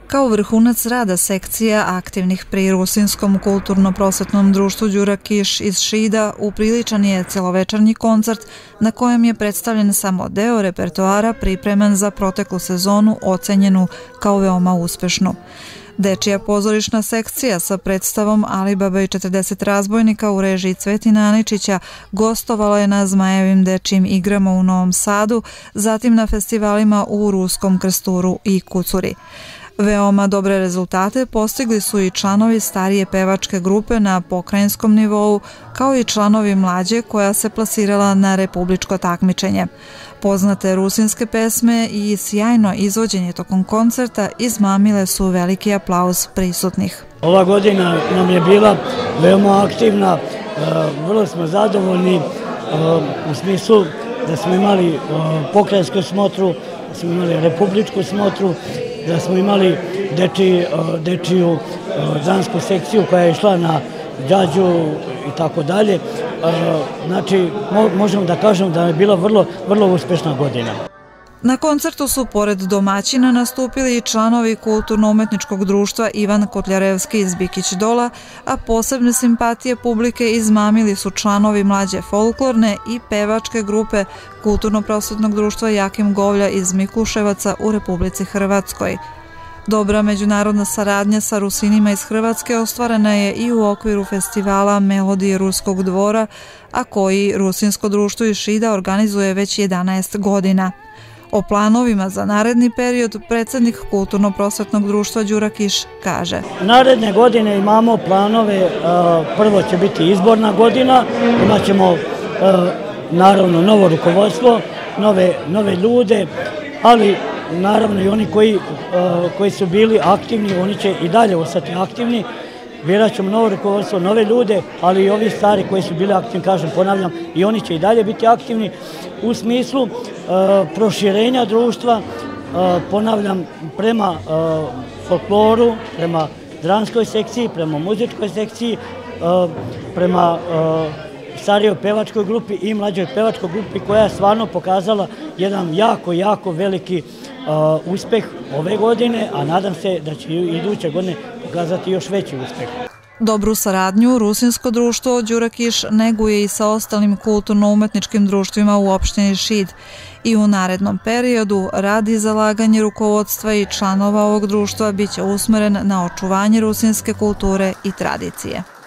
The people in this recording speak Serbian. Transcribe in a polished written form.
Kao vrhunac rada sekcija aktivnih pri Rusinskom kulturno-prosvetnom društvu Đura Kiš iz Šida upriličan je celovečernji koncert na kojem je predstavljen samo deo repertoara pripreman za proteklu sezonu ocenjenu kao veoma uspešnu. Dečija pozorišna sekcija sa predstavom Alibaba i 40 razbojnika u režiji Cvetina Aničića gostovala je na Zmajevim dečijim igrama u Novom Sadu, zatim na festivalima u Ruskom Krsturu i Kucuri. Veoma dobre rezultate postigli su i članovi starije pevačke grupe na pokrajinskom nivou, kao i članovi mlađe koja se plasirala na republičko takmičenje. Poznate rusinske pesme i sjajno izvođenje tokom koncerta izmamile su veliki aplauz prisutnih. Ova godina nam je bila veoma aktivna, vrlo smo zadovoljni u smislu da smo imali pokrajinsku smotru, da smo imali republičku smotru, da smo imali dečiju dramsku sekciju koja je išla na džađu i tako dalje. Znači, možemo da kažemo da je bila vrlo uspešna godina. Na koncertu su pored domaćina nastupili i članovi kulturno-umetničkog društva Ivan Kotljarevski iz Bikić Dola, a posebne simpatije publike izmamili su članovi mlađe folklorne i pevačke grupe kulturno-prosvetnog društva Jakim Govlja iz Mikluševaca u Republici Hrvatskoj. Dobra međunarodna saradnja sa Rusinima iz Hrvatske ostvarena je i u okviru festivala Melodije Ruskog dvora, a koji Rusinsko društvo iz Šida organizuje već 11 godina. O planovima za naredni period predsjednik Kulturno-prosvetnog društva Đura Kiš kaže: Naredne godine imamo planove, prvo će biti izborna godina, imat ćemo naravno novo rukovodstvo, nove ljude, ali naravno i oni koji su bili aktivni, oni će i dalje ostati aktivni. Birat ćemo novo rukovodstvo, nove ljude, ali i ovi stari koji su bili aktivni, kažem, ponavljam, i oni će i dalje biti aktivni u smislu proširenja društva, ponavljam, prema folkloru, prema dramskoj sekciji, prema muzičkoj sekciji, prema starijoj pevačkoj grupi i mlađoj pevačkoj grupi koja je stvarno pokazala jedan jako veliki uspeh ove godine, a nadam se da će i iduće godine pokazati još veći uspeh. Dobru saradnju Rusinsko društvo Đura Kiš neguje i sa ostalim kulturno-umetničkim društvima u opštini Šid i u narednom periodu rad i zalaganje rukovodstva i članova ovog društva biće usmeren na očuvanje rusinske kulture i tradicije.